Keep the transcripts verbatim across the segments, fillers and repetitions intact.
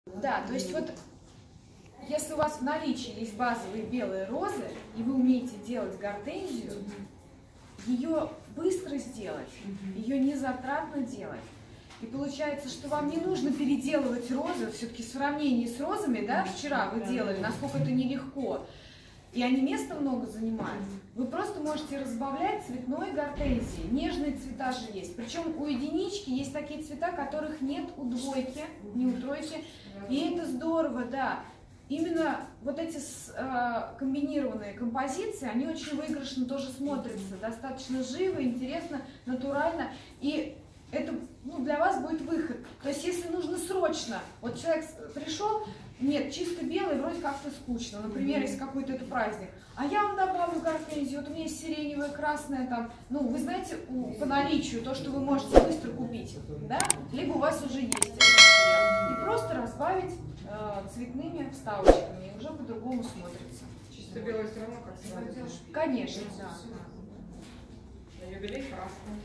Да, то есть вот, если у вас в наличии есть базовые белые розы, и вы умеете делать гортензию, ее быстро сделать, ее не затратно делать. И получается, что вам не нужно переделывать розы, все-таки в сравнении с розами, да, вчера вы делали, насколько это нелегко, и они места много занимают. Вы просто можете разбавлять цветной гортензией. Нежные цвета же есть. Причем у единички есть такие цвета, которых нет у двойки, не у тройки. И это здорово, да. Именно вот эти э, комбинированные композиции, они очень выигрышно тоже смотрятся. Достаточно живо, интересно, натурально. И это, ну, для вас будет выход. То есть, если нужно срочно, вот человек пришел, нет, чисто белый, вроде как-то скучно, например, если какой-то это праздник, а я вам добавлю гортензию, вот у меня есть сиреневая, красная, там, ну, вы знаете, у, по наличию, то, что вы можете быстро купить, да, либо у вас уже есть этот материал, и просто разбавить э, цветными вставочками, и уже по-другому смотрится. Чисто белый все равно как смотришь? Конечно, да. На юбилей красный.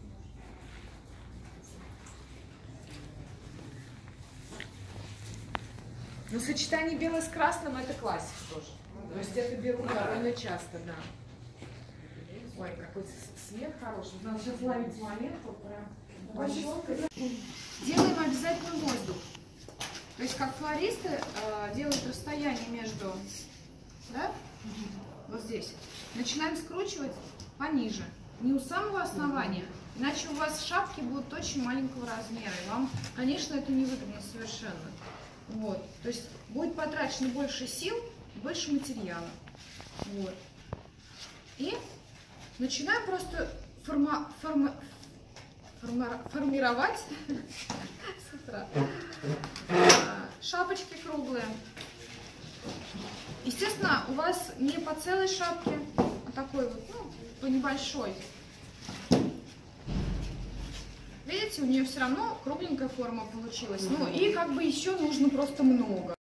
Но сочетание белое с красным — это классика тоже. То есть это белый довольно часто, да. Ой, какой свет хороший. Надо сейчас ловить монету. Делаем обязательно воздух. То есть как флористы э, делают расстояние между, да, вот здесь. Начинаем скручивать пониже, не у самого основания. Иначе у вас шапки будут очень маленького размера. И вам, конечно, это не выгодно совершенно. Вот, то есть будет потрачено больше сил, больше материала. Вот. И начинаем просто форма, форма, форма, формировать с утра шапочки круглые. Естественно, у вас не по целой шапке, а такой вот, ну, по небольшой. Видите, у нее все равно кругленькая форма получилась. Ну и как бы еще нужно просто много.